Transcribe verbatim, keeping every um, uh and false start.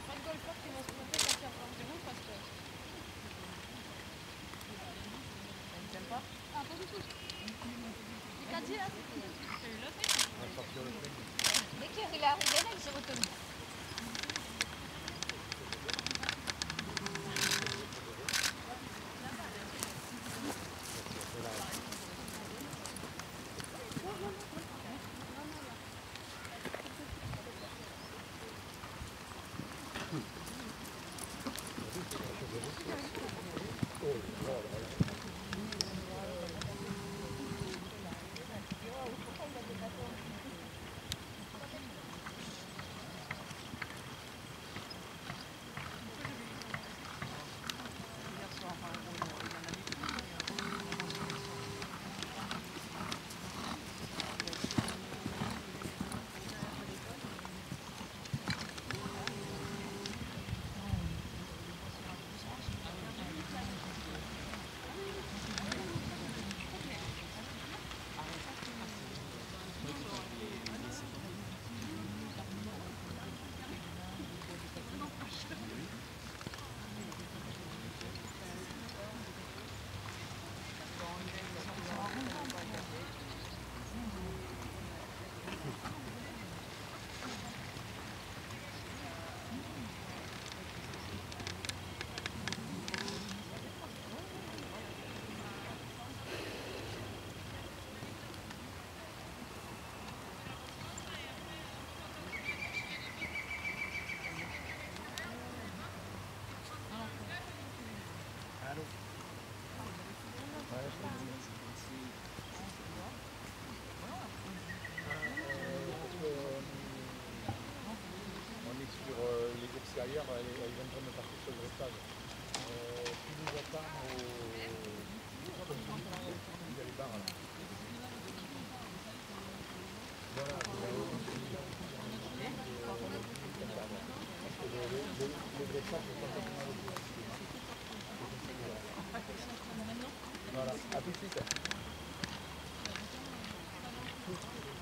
aura pas de golfeurs qui vont se tromper quand il y a un zéro parce que... Tu n'aimes pas? Ah, pas du tout. Il t'a dit là? Dès qu'il a regardé, il s'est retenu. Derrière, elle est en train de partir sur le dressage. Euh, tu nous attends au... Il y a les barres là. Voilà, parce que le, le, le, le dressage n'est pas forcément le plus difficile. Voilà, à tout de suite.